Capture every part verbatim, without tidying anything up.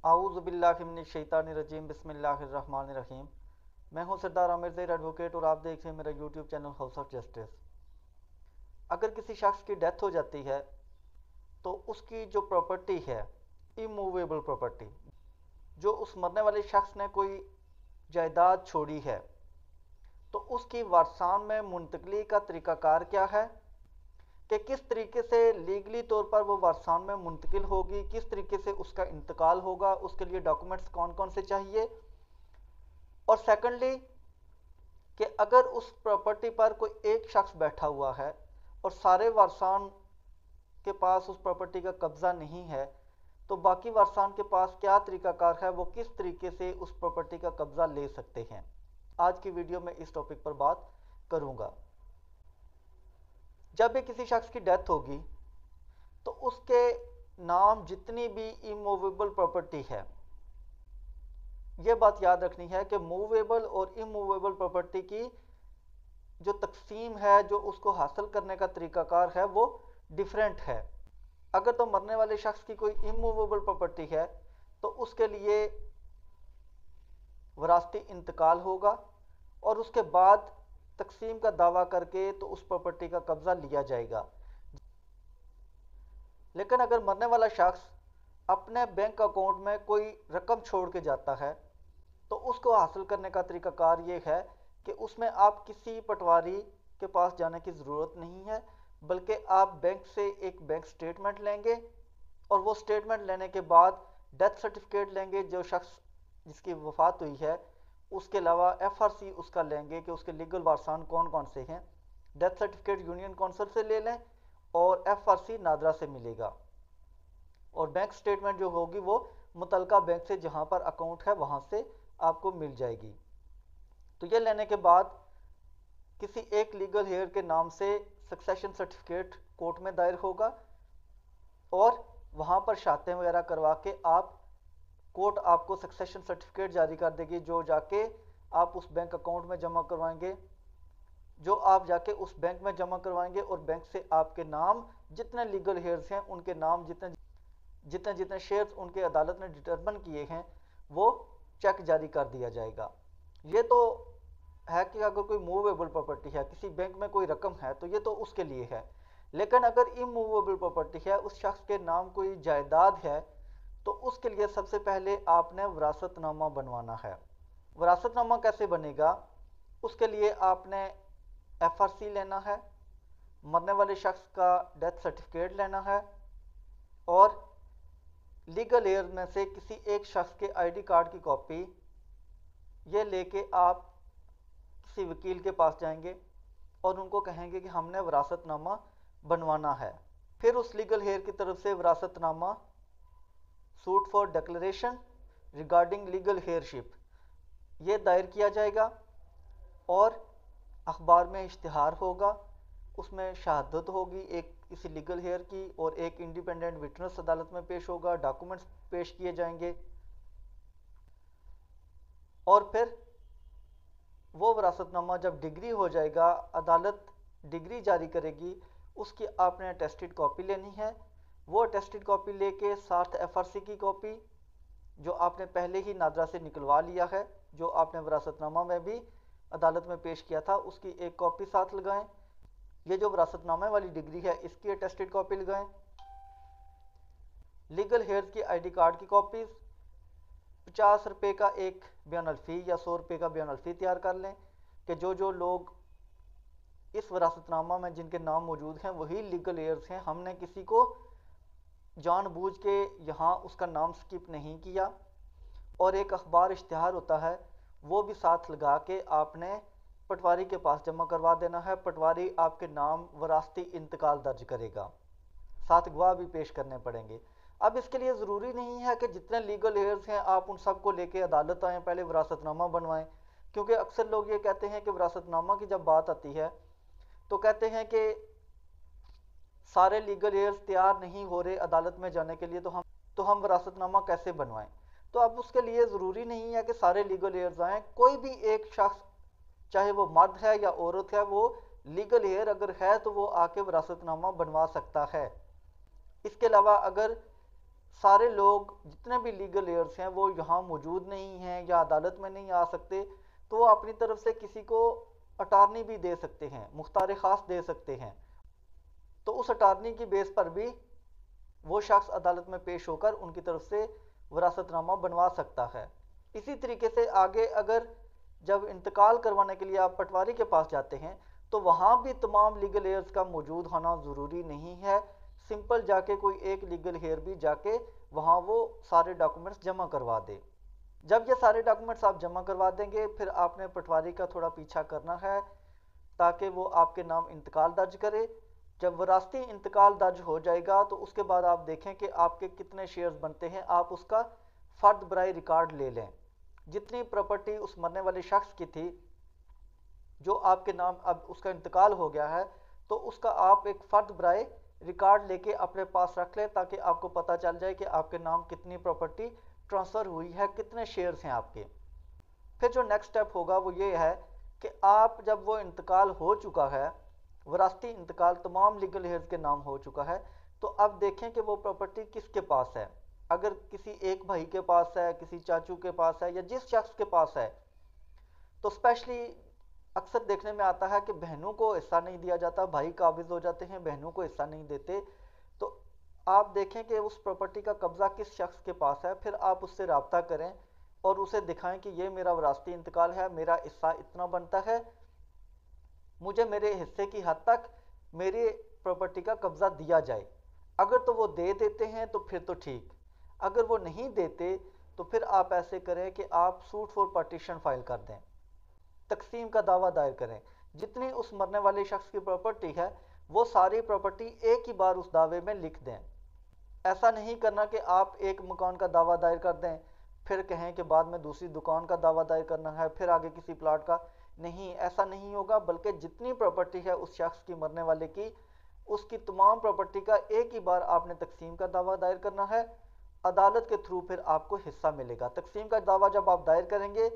आऊज़ुबिल्लाहिमिनश्शैतानिर्रजीम बिस्मिल्लाहिर्रहमानिर्रहीम। मैं हूं सरदार आमिर ज़ैर एडवोकेट और आप देख रहे हैं मेरा YouTube channel house of justice. अगर किसी शख्स की डेथ हो जाती है तो उसकी जो प्रॉपर्टी है, इमूवेबल प्रॉपर्टी, जो उस मरने वाले शख्स ने कोई जायदाद छोड़ी है, तो उसकी वारसान में मुंतकली का तरीक़ाकार क्या है कि किस तरीके से लीगली तौर पर वो वारसान में मुंतकिल होगी, किस तरीके से उसका इंतकाल होगा, उसके लिए डॉक्यूमेंट्स कौन कौन से चाहिए। और सेकंडली कि अगर उस प्रॉपर्टी पर कोई एक शख्स बैठा हुआ है और सारे वारसान के पास उस प्रॉपर्टी का कब्ज़ा नहीं है, तो बाकी वारसान के पास क्या तरीक़ाकार है, वो किस तरीके से उस प्रॉपर्टी का कब्ज़ा ले सकते हैं। आज की वीडियो में इस टॉपिक पर बात करूँगा। जब भी किसी शख्स की डेथ होगी तो उसके नाम जितनी भी इमूवेबल प्रॉपर्टी है, यह बात याद रखनी है कि मूवेबल और इमूवेबल प्रॉपर्टी की जो तकसीम है, जो उसको हासिल करने का तरीक़ाकार है, वो डिफरेंट है। अगर तो मरने वाले शख्स की कोई इमूवेबल प्रॉपर्टी है तो उसके लिए विरासती इंतकाल होगा और उसके बाद तकसीम का दावा करके तो उस प्रॉपर्टी का कब्ज़ा लिया जाएगा। लेकिन अगर मरने वाला शख्स अपने बैंक अकाउंट में कोई रकम छोड़ के जाता है तो उसको हासिल करने का तरीक़ाकार ये है कि उसमें आप किसी पटवारी के पास जाने की ज़रूरत नहीं है, बल्कि आप बैंक से एक बैंक स्टेटमेंट लेंगे और वो स्टेटमेंट लेने के बाद डेथ सर्टिफिकेट लेंगे जो शख्स जिसकी वफ़ात हुई है, उसके अलावा एफ आर सी उसका लेंगे कि उसके लीगल वारसान कौन कौन से हैं। डेथ सर्टिफिकेट यूनियन काउंसिल से ले लें और एफ आर सी नादरा से मिलेगा, और बैंक स्टेटमेंट जो होगी वो मुतलका बैंक से जहाँ पर अकाउंट है वहाँ से आपको मिल जाएगी। तो ये लेने के बाद किसी एक लीगल हेयर के नाम से सक्सेशन सर्टिफिकेट कोर्ट में दायर होगा और वहाँ पर शातें वगैरह करवा के आप कोर्ट आपको सक्सेशन सर्टिफिकेट जारी कर देगी, जो जाके आप उस बैंक अकाउंट में जमा करवाएंगे, जो आप जाके उस बैंक में जमा करवाएंगे और बैंक से आपके नाम जितने लीगल हेयर्स हैं उनके नाम जितने जितने जितने शेयर्स उनके अदालत ने डिटरमिन किए हैं वो चेक जारी कर दिया जाएगा। ये तो है कि अगर कोई मूवेबल प्रॉपर्टी है, किसी बैंक में कोई रकम है, तो ये तो उसके लिए है। लेकिन अगर इमूवेबल प्रॉपर्टी है, उस शख्स के नाम कोई जायदाद है, तो उसके लिए सबसे पहले आपने विरासतनामा बनवाना है। विरासतनामा कैसे बनेगा? उसके लिए आपने एफ आर सी लेना है, मरने वाले शख्स का डेथ सर्टिफिकेट लेना है और लीगल एयर में से किसी एक शख्स के आईडी कार्ड की कॉपी ये लेके आप किसी वकील के पास जाएंगे और उनको कहेंगे कि हमने विरासतनामा बनवाना है। फिर उस लीगल हेयर की तरफ से विरासतनामा suit for declaration regarding legal heirship ये दायर किया जाएगा और अखबार में इश्तिहार होगा, उसमें शहादत होगी एक किसी लीगल हेयर की और एक इंडिपेंडेंट विटनेस अदालत में पेश होगा, डॉक्यूमेंट्स पेश किए जाएंगे और फिर वो विरासतनामा जब डिग्री हो जाएगा, अदालत डिग्री जारी करेगी, उसकी आपने अटेस्टेड कॉपी लेनी है। वो अटेस्टेड कॉपी लेके साथ एफ आर सी की कॉपी जो आपने पहले ही नादरा से निकलवा लिया है, जो आपने विरासतनामा में भी अदालत में पेश किया था, उसकी एक कॉपी साथ लगाएं। ये जो विरासतनामे वाली डिग्री है इसकी अटेस्टेड कॉपी लगाएं। लीगल हेयर्स की आईडी कार्ड की कॉपीज पचास रुपये का एक बयान अलफी या सौ रुपये का बयान अलफी तैयार कर लें कि जो जो लोग इस विरासतनामा में जिनके नाम मौजूद हैं वही लीगल हेयर्स हैं, हमने किसी को जानबूझ के यहाँ उसका नाम स्किप नहीं किया। और एक अखबार इश्तिहार होता है वो भी साथ लगा के आपने पटवारी के पास जमा करवा देना है। पटवारी आपके नाम वरासती इंतकाल दर्ज करेगा, साथ गवाह भी पेश करने पड़ेंगे। अब इसके लिए ज़रूरी नहीं है कि जितने लीगल हेयर्स हैं आप उन सबको लेके अदालत आएँ, पहले विरासतनामा बनवाएं, क्योंकि अक्सर लोग ये कहते हैं कि विरासतनामा की जब बात आती है तो कहते हैं कि सारे लीगल हेयर्स तैयार नहीं हो रहे अदालत में जाने के लिए, तो हम तो हम विरासतनामा कैसे बनवाएं। तो अब उसके लिए ज़रूरी नहीं है कि सारे लीगल हेयर्स आएँ, कोई भी एक शख्स चाहे वो मर्द है या औरत है, वो लीगल हेयर अगर है तो वो आके विरासतनामा बनवा सकता है। इसके अलावा अगर सारे लोग जितने भी लीगल एयर्स हैं वो यहाँ मौजूद नहीं हैं या अदालत में नहीं आ सकते, तो वो अपनी तरफ से किसी को अटारनी भी दे सकते हैं, मुख्तार खास दे सकते हैं। तो उस अटारनी की बेस पर भी वो शख्स अदालत में पेश होकर उनकी तरफ से वरासतनामा बनवा सकता है। इसी तरीके से आगे अगर जब इंतकाल करवाने के लिए आप पटवारी के पास जाते हैं तो वहाँ भी तमाम लीगल हेयर्स का मौजूद होना ज़रूरी नहीं है। सिंपल जाके कोई एक लीगल हेयर भी जाके वहाँ वो सारे डॉक्यूमेंट्स जमा करवा दे। जब ये सारे डॉक्यूमेंट्स आप जमा करवा देंगे फिर आपने पटवारी का थोड़ा पीछा करना है ताकि वो आपके नाम इंतकाल दर्ज करे। जब वरासती इंतकाल दर्ज हो जाएगा तो उसके बाद आप देखें कि आपके कितने शेयर्स बनते हैं, आप उसका फ़र्द बराए रिकॉर्ड ले लें। जितनी प्रॉपर्टी उस मरने वाले शख्स की थी जो आपके नाम अब उसका इंतकाल हो गया है, तो उसका आप एक फ़र्द बराए रिकॉर्ड लेके अपने पास रख लें ताकि आपको पता चल जाए कि आपके नाम कितनी प्रॉपर्टी ट्रांसफ़र हुई है, कितने शेयर्स हैं आपके। फिर जो नेक्स्ट स्टेप होगा वो ये है कि आप जब वो इंतकाल हो चुका है, वरासती इंतकाल तमाम लीगल हेयर्स के नाम हो चुका है, तो अब देखें कि वो प्रॉपर्टी किसके पास है। अगर किसी एक भाई के पास है, किसी चाचू के पास है या जिस शख्स के पास है, तो स्पेशली अक्सर देखने में आता है कि बहनों को हिस्सा नहीं दिया जाता, भाई काबिज हो जाते हैं, बहनों को हिस्सा नहीं देते। तो आप देखें कि उस प्रॉपर्टी का कब्जा किस शख्स के पास है, फिर आप उससे रब्ता करें और उसे दिखाएं कि ये मेरा वरासती इंतकाल है, मेरा हिस्सा इतना बनता है, मुझे मेरे हिस्से की हद तक मेरी प्रॉपर्टी का कब्जा दिया जाए। अगर तो वो दे देते हैं तो फिर तो ठीक, अगर वो नहीं देते तो फिर आप ऐसे करें कि आप सूट फॉर पार्टीशन फाइल कर दें, तकसीम का दावा दायर करें। जितनी उस मरने वाले शख्स की प्रॉपर्टी है वो सारी प्रॉपर्टी एक ही बार उस दावे में लिख दें। ऐसा नहीं करना कि आप एक मकान का दावा दायर कर दें फिर कहें कि बाद में दूसरी दुकान का दावा दायर करना है, फिर आगे किसी प्लाट का। नहीं, ऐसा नहीं होगा, बल्कि जितनी प्रॉपर्टी है उस शख्स की मरने वाले की, उसकी तमाम प्रॉपर्टी का एक ही बार आपने तकसीम का दावा दायर करना है। अदालत के थ्रू फिर आपको हिस्सा मिलेगा। तकसीम का दावा जब आप दायर करेंगे,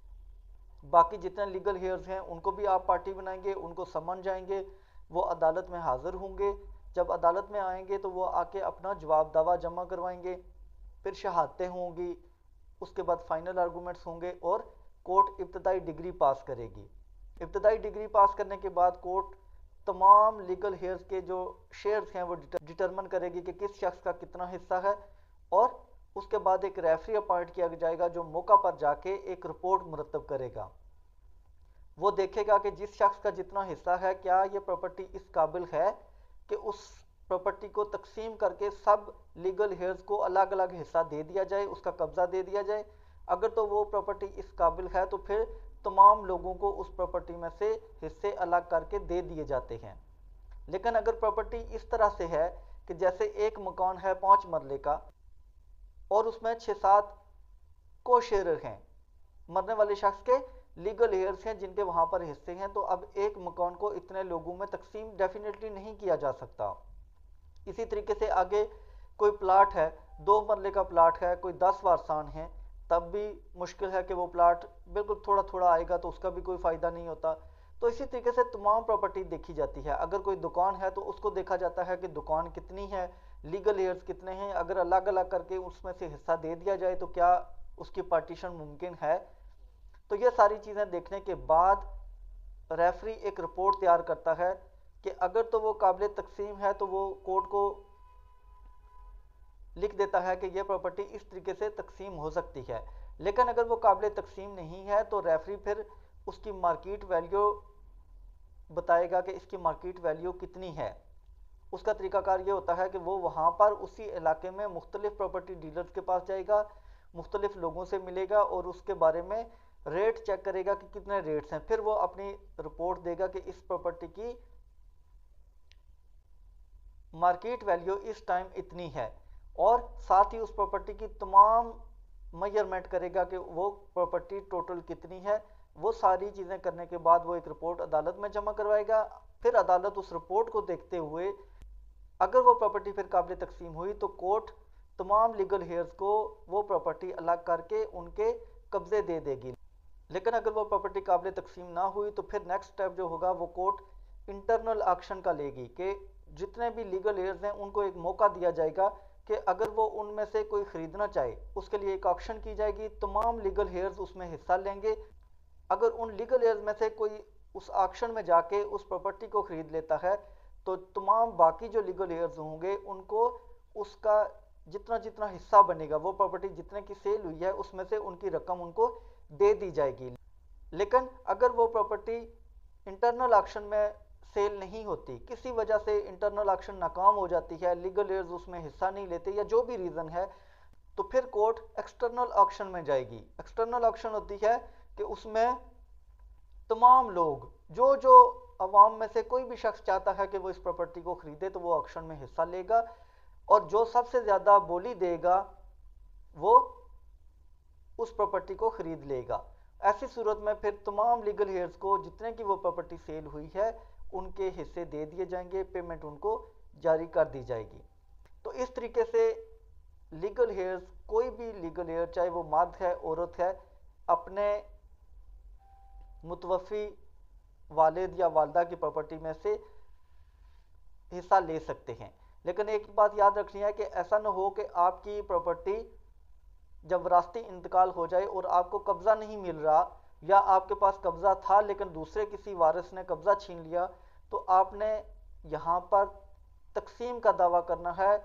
बाकी जितने लीगल हेयर्स हैं उनको भी आप पार्टी बनाएंगे, उनको समन जाएंगे, वो अदालत में हाजिर होंगे। जब अदालत में आएंगे तो वो आके अपना जवाब दावा जमा करवाएंगे, फिर शहादतें होंगी, उसके बाद फाइनल आर्गूमेंट्स होंगे और कोर्ट इब्तदाई डिग्री पास करेगी। इब्तदाई डिग्री पास करने के बाद कोर्ट तमाम लीगल हेयर्स के जो शेयर्स हैं वो डिटरमिन करेगी कि किस शख्स का कितना हिस्सा है, और उसके बाद एक रेफरी अपॉइंट किया जाएगा जो मौका पर जाके एक रिपोर्ट मुरतब करेगा। वो देखेगा कि जिस शख्स का जितना हिस्सा है क्या ये प्रॉपर्टी इस काबिल है कि उस प्रॉपर्टी को तकसीम करके सब लीगल हेयर्स को अलग अलग हिस्सा दे दिया जाए, उसका कब्जा दे दिया जाए। अगर तो वो प्रॉपर्टी इस काबिल है तो फिर तमाम लोगों को उस प्रॉपर्टी में से हिस्से अलग करके दे दिए जाते हैं। लेकिन अगर प्रॉपर्टी इस तरह से है कि जैसे एक मकान है पाँच मरले का और उसमें छः सात को शेयर हैं, मरने वाले शख्स के लीगल हेयर्स हैं जिनके वहाँ पर हिस्से हैं, तो अब एक मकान को इतने लोगों में तकसीम डेफिनेटली नहीं किया जा सकता। इसी तरीके से आगे कोई प्लाट है, दो मरले का प्लाट है, कोई दस वारसान है, तब भी मुश्किल है कि वो प्लाट बिल्कुल थोड़ा थोड़ा आएगा तो उसका भी कोई फ़ायदा नहीं होता। तो इसी तरीके से तमाम प्रॉपर्टी देखी जाती है। अगर कोई दुकान है तो उसको देखा जाता है कि दुकान कितनी है, लीगल हेयर्स कितने हैं, अगर अलग अलग करके उसमें से हिस्सा दे दिया जाए तो क्या उसकी पार्टीशन मुमकिन है। तो ये सारी चीज़ें देखने के बाद रेफरी एक रिपोर्ट तैयार करता है कि अगर तो वो काबिल तकसीम है तो वो कोर्ट को लिख देता है कि ये प्रॉपर्टी इस तरीके से तकसीम हो सकती है। लेकिन अगर वो काबिल तकसीम नहीं है तो रेफरी फिर उसकी मार्केट वैल्यू बताएगा कि इसकी मार्केट वैल्यू कितनी है। उसका तरीकाकार ये होता है कि वो वहाँ पर उसी इलाके में मुख्तलिफ प्रॉपर्टी डीलर्स के पास जाएगा, मुख्तलिफ लोगों से मिलेगा और उसके बारे में रेट चेक करेगा कि कितने रेट्स हैं। फिर वो अपनी रिपोर्ट देगा कि इस प्रॉपर्टी की मार्केट वैल्यू इस टाइम इतनी है, और साथ ही उस प्रॉपर्टी की तमाम मेजरमेंट करेगा कि वो प्रॉपर्टी टोटल कितनी है। वो सारी चीज़ें करने के बाद वो एक रिपोर्ट अदालत में जमा करवाएगा। फिर अदालत उस रिपोर्ट को देखते हुए अगर वो प्रॉपर्टी फिर काबिल तकसीम हुई तो कोर्ट तमाम लीगल हेयर्स को वो प्रॉपर्टी अलग करके उनके कब्जे दे देगी। लेकिन अगर वो प्रॉपर्टी काबिल तकसीम ना हुई तो फिर नेक्स्ट स्टेप जो होगा वो कोर्ट इंटरनल ऑक्शन का लेगी कि जितने भी लीगल हेयर्स हैं उनको एक मौका दिया जाएगा कि अगर वो उनमें से कोई ख़रीदना चाहे उसके लिए एक ऑक्शन की जाएगी, तमाम लीगल हेयर्स उसमें हिस्सा लेंगे। अगर उन लीगल हेयर्स में से कोई उस ऑक्शन में जाके उस प्रॉपर्टी को ख़रीद लेता है तो तमाम बाकी जो लीगल हेयर्स होंगे उनको उसका जितना जितना हिस्सा बनेगा, वो प्रॉपर्टी जितने की सेल हुई है उसमें से उनकी रकम उनको दे दी जाएगी। लेकिन अगर वो प्रॉपर्टी इंटरनल ऑक्शन में सेल नहीं होती, किसी वजह से इंटरनल ऑक्शन नाकाम हो जाती है, लीगल एयर्स उसमें हिस्सा नहीं लेते या जो भी रीज़न है, तो फिर कोर्ट एक्सटर्नल ऑक्शन में जाएगी। एक्सटर्नल ऑक्शन होती है कि उसमें तमाम लोग, जो जो अवाम में से कोई भी शख्स चाहता है कि वो इस प्रॉपर्टी को ख़रीदे तो वो ऑक्शन में हिस्सा लेगा और जो सबसे ज़्यादा बोली देगा वो उस प्रॉपर्टी को ख़रीद लेगा। ऐसी सूरत में फिर तमाम लीगल हेयर्स को जितने की वो प्रॉपर्टी सेल हुई है उनके हिस्से दे दिए जाएंगे, पेमेंट उनको जारी कर दी जाएगी। तो इस तरीके से लीगल हेयर्स, कोई भी लीगल हेयर चाहे वो मर्द है औरत है, अपने मुतवफ़ी वालिद या वालदा की प्रॉपर्टी में से हिस्सा ले सकते हैं। लेकिन एक बात याद रखनी है कि ऐसा ना हो कि आपकी प्रॉपर्टी जब विरासती इंतकाल हो जाए और आपको कब्ज़ा नहीं मिल रहा, या आपके पास कब्ज़ा था लेकिन दूसरे किसी वारिस ने कब्ज़ा छीन लिया, तो आपने यहाँ पर तकसीम का दावा करना है,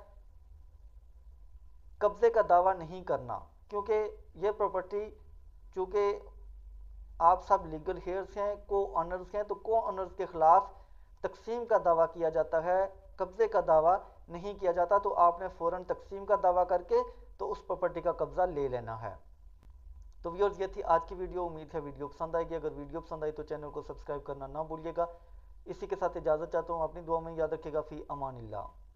कब्ज़े का दावा नहीं करना। क्योंकि ये प्रॉपर्टी चूँकि आप सब लीगल हेयर्स हैं, को ऑनर्स हैं, तो को ऑनर्स के ख़िलाफ़ तकसीम का दावा किया जाता है, कब्ज़े का दावा नहीं किया जाता। तो आपने फ़ौरन तकसीम का दावा करके तो उस प्रॉपर्टी का कब्ज़ा ले लेना है। तो व्यूअर्स, ये थी आज की वीडियो। उम्मीद है वीडियो पसंद आएगी। अगर वीडियो पसंद आई तो चैनल को सब्सक्राइब करना ना भूलिएगा। इसी के साथ इजाज़त चाहता हूँ। अपनी दुआ में याद रखिएगा। फ़ी अमानिल्लाह।